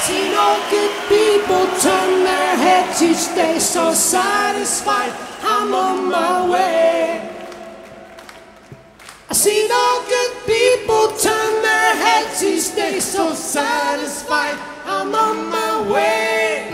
See no good people turn their heads each day, so satisfied I'm on my way. I see no good people turn their heads each day, so satisfied I'm on my way.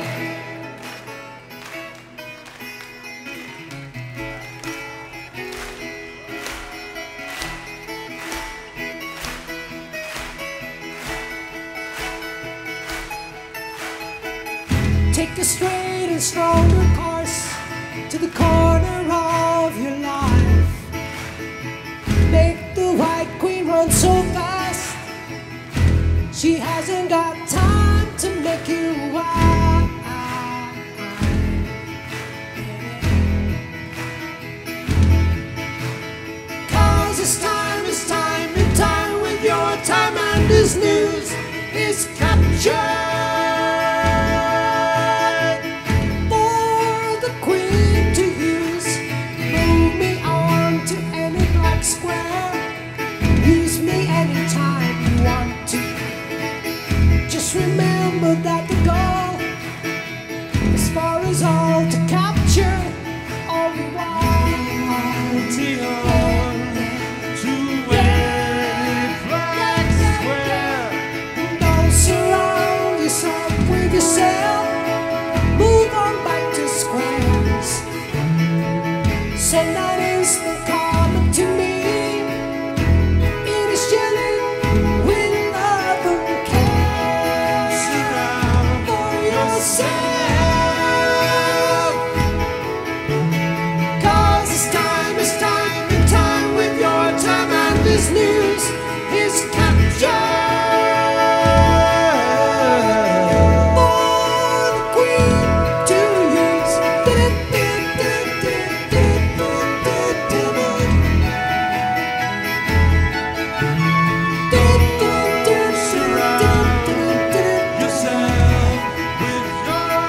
Take a straight and stronger course to the corner of your life. Make the White Queen run so fast, she hasn't got time to make you wild. 'Cause it's time and time with your time, and this news is captured. Anytime you want to, just remember that the goal as far as all to capture all we want to any place where don't surround yourself with yourself, move on back to squares. Send that instant comment to me. This news is captured for the Queen to use. Surround yourself with your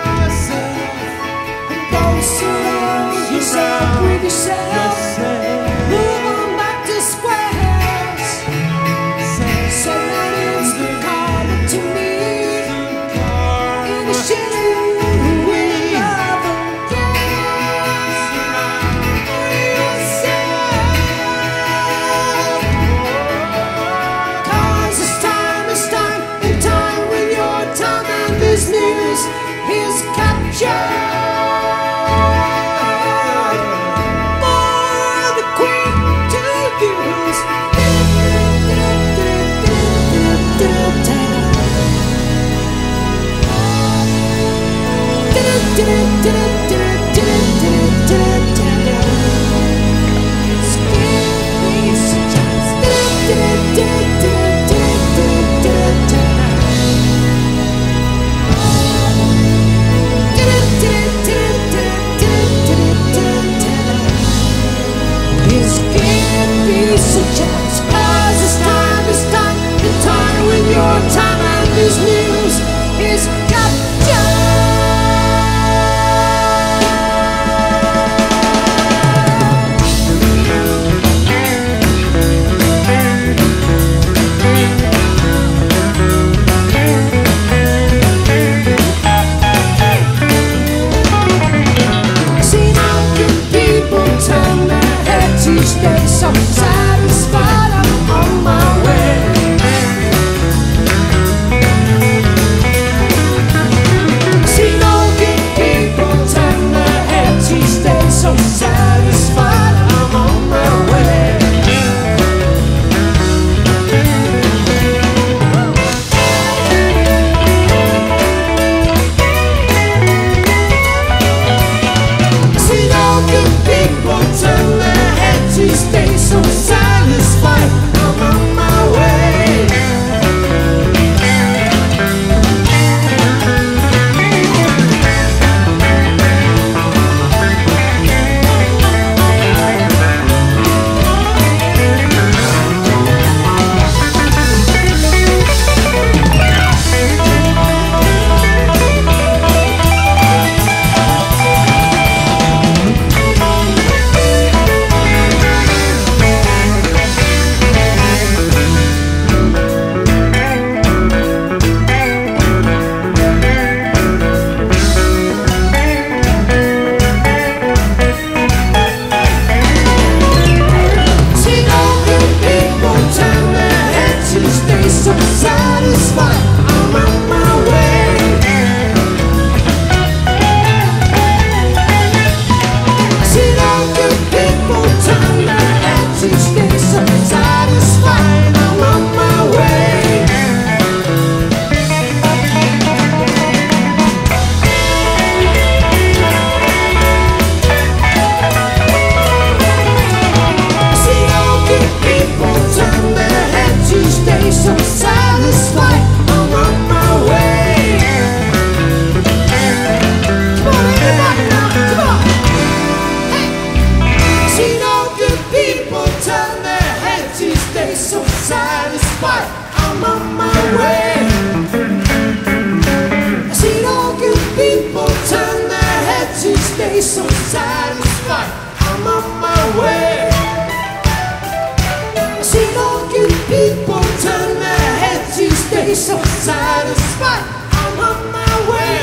satisfied. I'm on my way.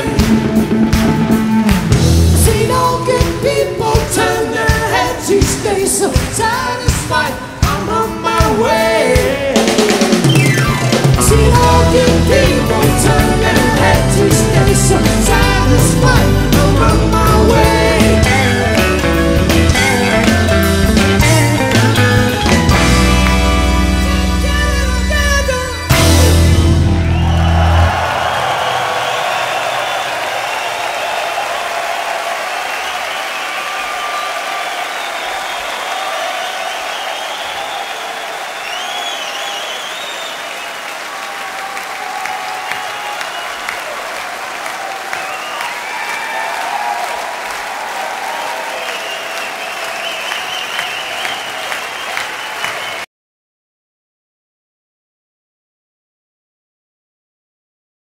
See all good people turn their heads each day, so satisfied. I'm on my way.